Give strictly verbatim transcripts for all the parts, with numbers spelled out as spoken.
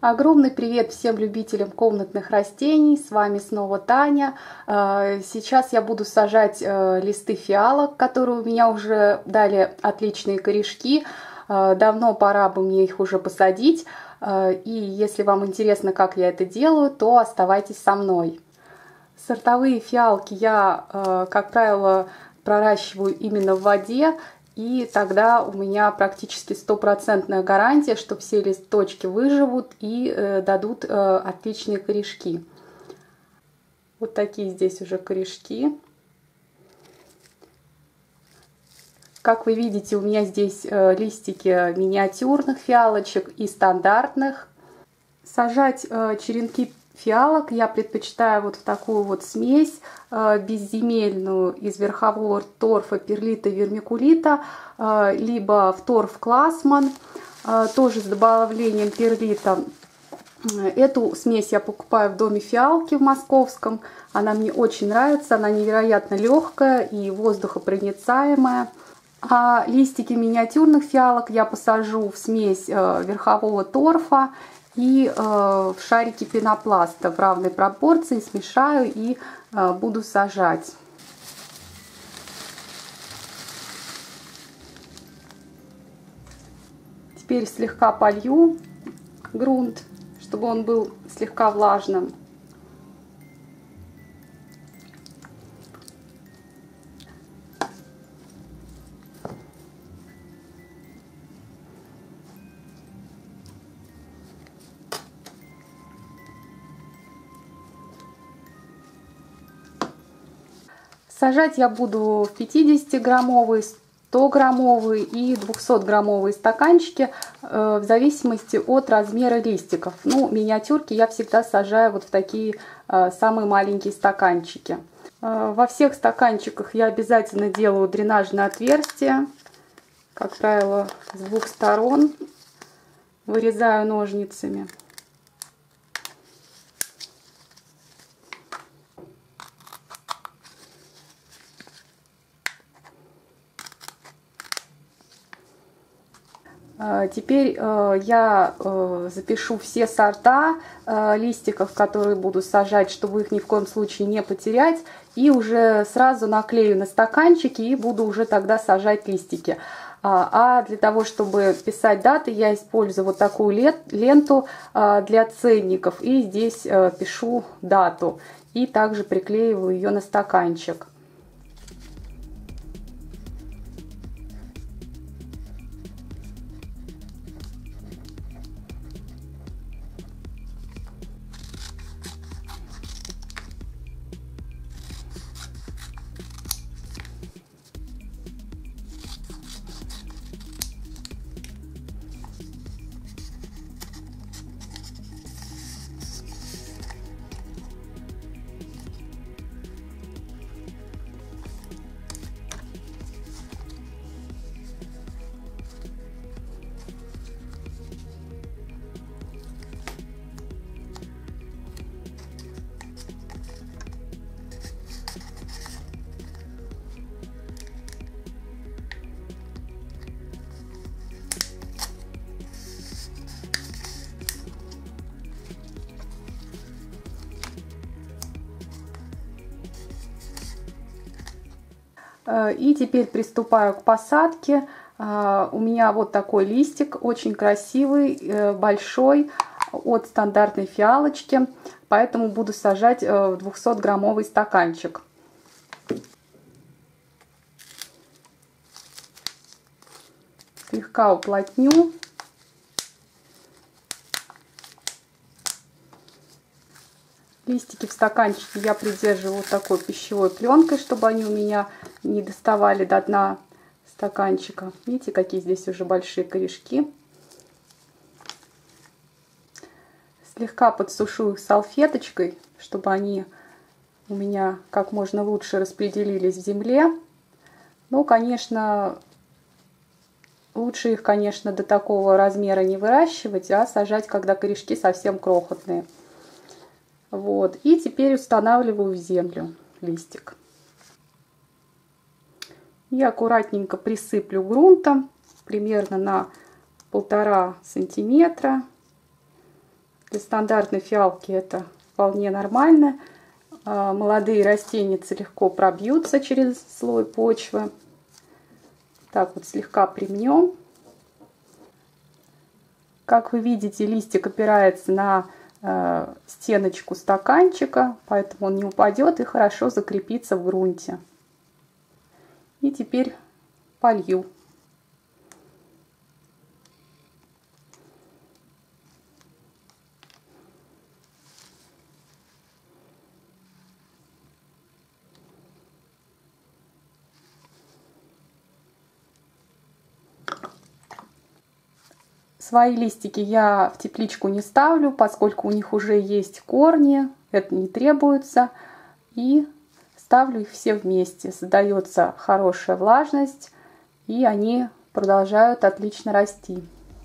Огромный привет всем любителям комнатных растений, с вами снова Таня. Сейчас я буду сажать листы фиалок, которые у меня уже дали отличные корешки. Давно пора бы мне их уже посадить. И если вам интересно, как я это делаю, то оставайтесь со мной. Сортовые фиалки я, как правило, проращиваю именно в воде. И тогда у меня практически стопроцентная гарантия, что все листочки выживут и э, дадут э, отличные корешки. Вот такие здесь уже корешки. Как вы видите, у меня здесь э, листики миниатюрных фиалочек и стандартных. Сажать э, черенки фиалок я предпочитаю вот в такую вот смесь э, безземельную из верхового торфа, перлита, вермикулита, э, либо в торф Классман, э, тоже с добавлением перлита. Эту смесь я покупаю в доме фиалки в московском. Она мне очень нравится, она невероятно легкая и воздухопроницаемая. А листики миниатюрных фиалок я посажу в смесь э, верхового торфа и э, в шарики пенопласта в равной пропорции смешаю и э, буду сажать. Теперь слегка полью грунт, чтобы он был слегка влажным. Сажать я буду в пятидесятиграммовые, стограммовые и двухсотграммовые стаканчики э, в зависимости от размера листиков. Ну, миниатюрки я всегда сажаю вот в такие э, самые маленькие стаканчики. Э, во всех стаканчиках я обязательно делаю дренажное отверстие, как правило, с двух сторон. Вырезаю ножницами. Теперь э, я э, запишу все сорта э, листиков, которые буду сажать, чтобы их ни в коем случае не потерять. И уже сразу наклею на стаканчики и буду уже тогда сажать листики. А, а для того, чтобы писать даты, я использую вот такую лет, ленту э, для ценников. И здесь э, пишу дату. И также приклеиваю ее на стаканчик. И теперь приступаю к посадке. У меня вот такой листик, очень красивый, большой, от стандартной фиалочки. Поэтому буду сажать в двухсотграммовый стаканчик. Слегка уплотню. Листики в стаканчике я придерживаю вот такой пищевой пленкой, чтобы они у меня не доставали до дна стаканчика. Видите, какие здесь уже большие корешки. Слегка подсушу их салфеточкой, чтобы они у меня как можно лучше распределились в земле. Ну, конечно, лучше их, конечно, до такого размера не выращивать, а сажать, когда корешки совсем крохотные. Вот. И теперь устанавливаю в землю листик. И аккуратненько присыплю грунтом, примерно на полтора сантиметра. Для стандартной фиалки это вполне нормально. Молодые растеницы легко пробьются через слой почвы. Так вот слегка примнем. Как вы видите, листик опирается на э, стеночку стаканчика, поэтому он не упадет и хорошо закрепится в грунте. И теперь полью. Свои листики я в тепличку не ставлю, поскольку у них уже есть корни, это не требуется. И ставлю их все вместе. Создается хорошая влажность, и они продолжают отлично расти.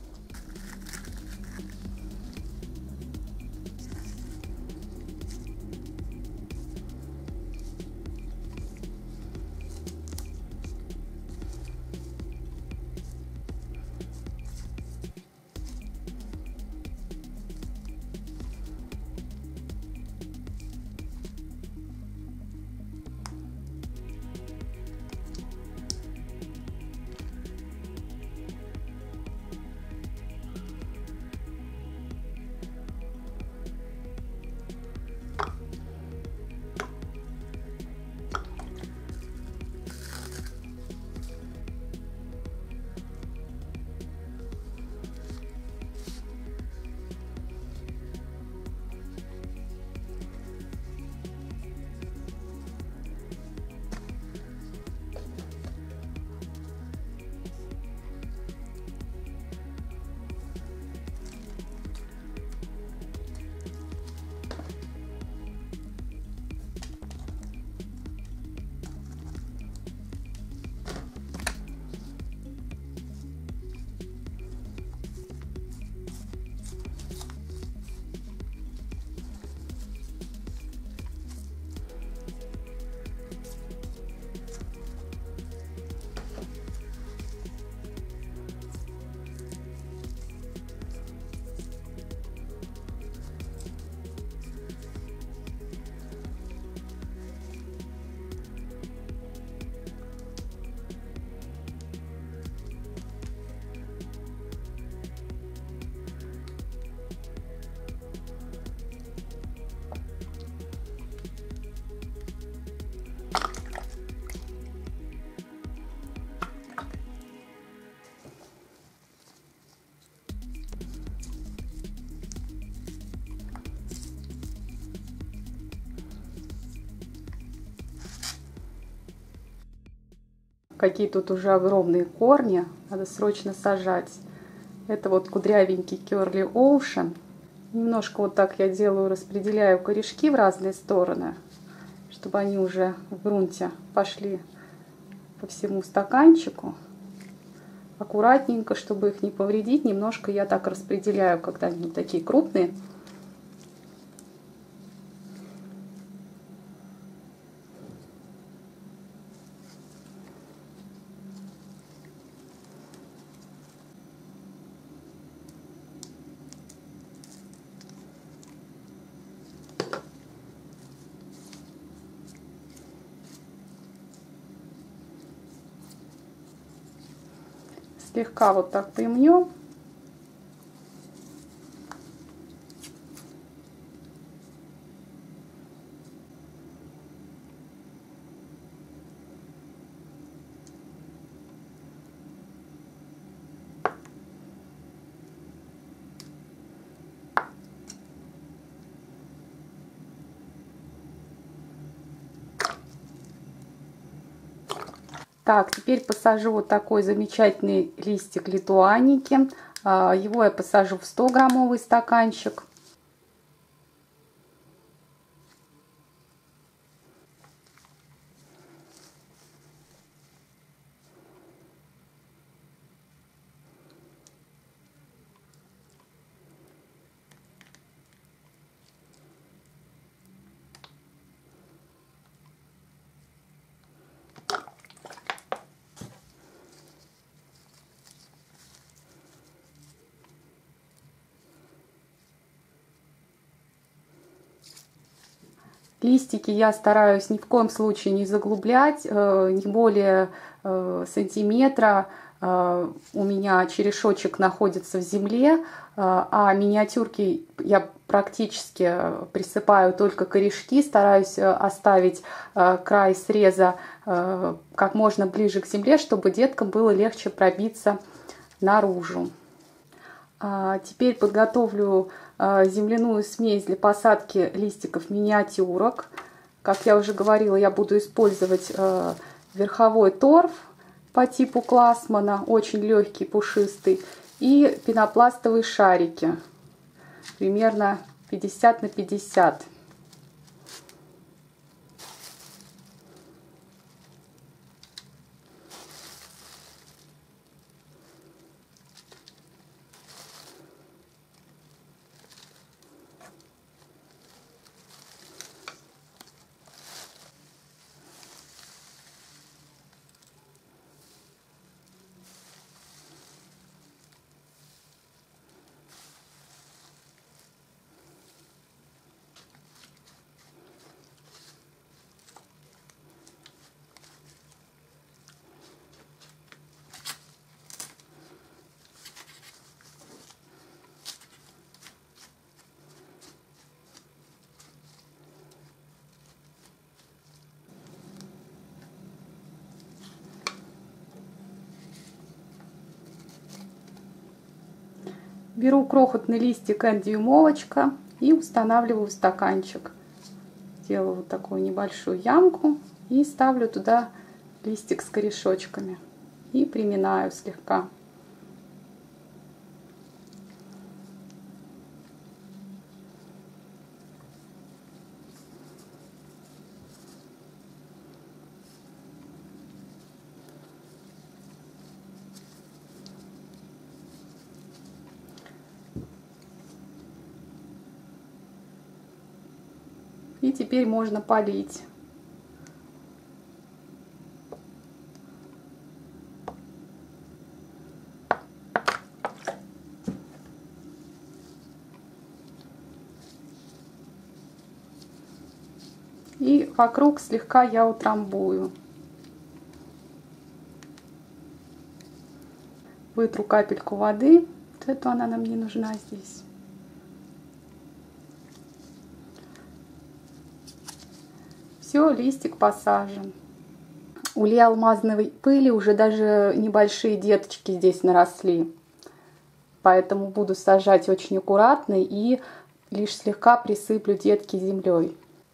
Какие тут уже огромные корни, надо срочно сажать. Это вот кудрявенький Curly Ocean. Немножко вот так я делаю, распределяю корешки в разные стороны, чтобы они уже в грунте пошли по всему стаканчику. Аккуратненько, чтобы их не повредить, немножко я так распределяю, когда они такие крупные. Слегка вот так примнем. Так, теперь посажу вот такой замечательный листик литуаники. Его я посажу в сто граммовый стаканчик. Листики я стараюсь ни в коем случае не заглублять, не более сантиметра. У меня черешочек находится в земле, а миниатюрки я практически присыпаю только корешки, стараюсь оставить край среза как можно ближе к земле, чтобы деткам было легче пробиться наружу. Теперь подготовлю земляную смесь для посадки листиков миниатюрок. Как я уже говорила, я буду использовать верховой торф по типу Классмана, очень легкий, пушистый, и пенопластовые шарики, примерно пятьдесят на пятьдесят. Беру крохотный листик энд-дюймовочка и устанавливаю в стаканчик. Делаю вот такую небольшую ямку и ставлю туда листик с корешочками. И приминаю слегка. И теперь можно полить. И вокруг слегка я утрамбую. Вытру капельку воды. Вот эту она нам не нужна здесь. Все, листик посажен. У Ли алмазной пыли уже даже небольшие деточки здесь наросли. Поэтому буду сажать очень аккуратно и лишь слегка присыплю детки землей.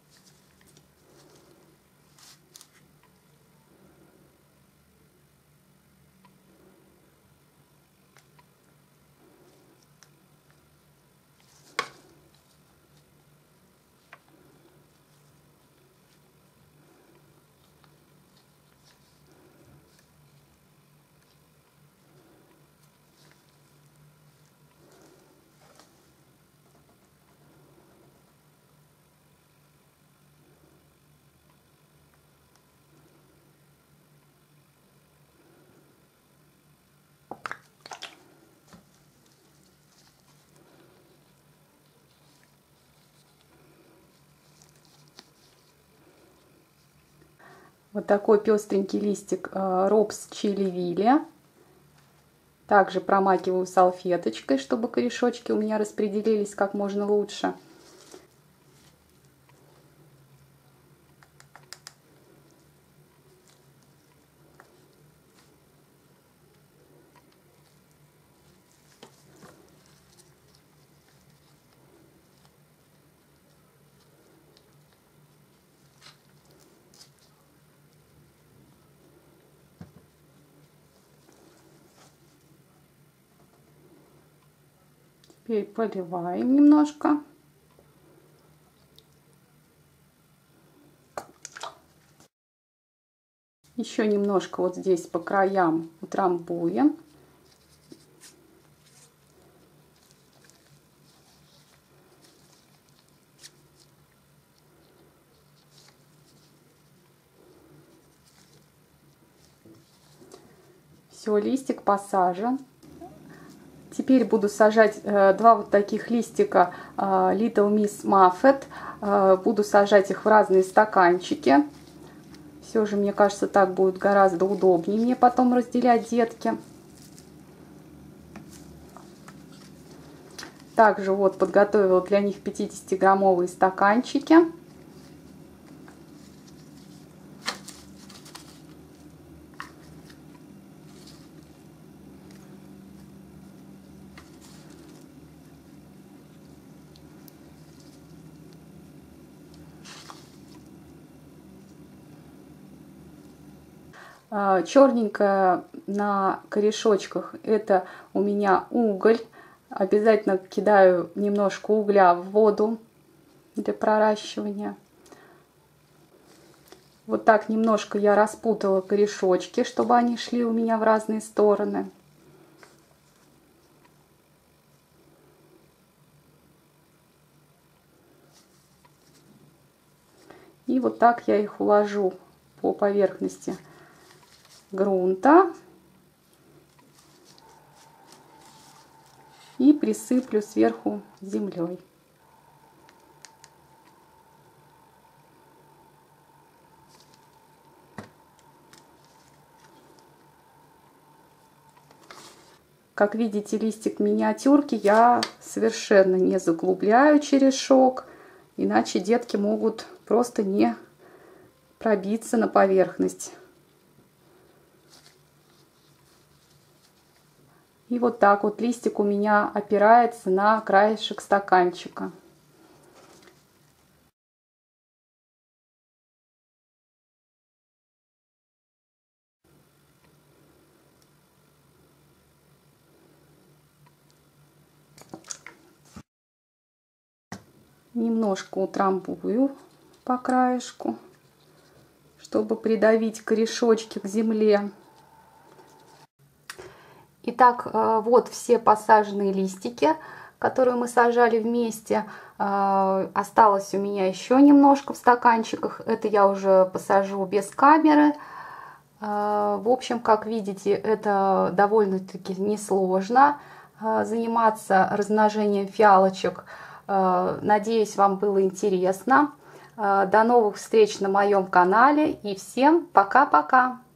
Вот такой пестренький листик ропс чили вилли. Также промакиваю салфеточкой, чтобы корешочки у меня распределились как можно лучше. Теперь поливаем немножко. Еще немножко вот здесь по краям утрамбуем. Все, листик посажен. теперь буду сажать два вот таких листика Little Miss Muffet. Буду сажать их в разные стаканчики. Все же, мне кажется, так будет гораздо удобнее мне потом разделять детки. Также вот подготовила для них пятидесятиграммовые стаканчики. Черненькое на корешочках — это у меня уголь. Обязательно кидаю немножко угля в воду для проращивания. Вот так немножко я распутала корешочки, чтобы они шли у меня в разные стороны. И вот так я их уложу по поверхности грунта и присыплю сверху землей. Как видите, листик миниатюрки я совершенно не заглубляю черешок, иначе детки могут просто не пробиться на поверхность. И вот так вот листик у меня опирается на краешек стаканчика. Немножко утрамбую по краешку, чтобы придавить корешочки к земле. Итак, вот все посаженные листики, которые мы сажали вместе. Осталось у меня еще немножко в стаканчиках. Это я уже посажу без камеры. В общем, как видите, это довольно-таки несложно заниматься размножением фиалочек. Надеюсь, вам было интересно. До новых встреч на моем канале и всем пока-пока!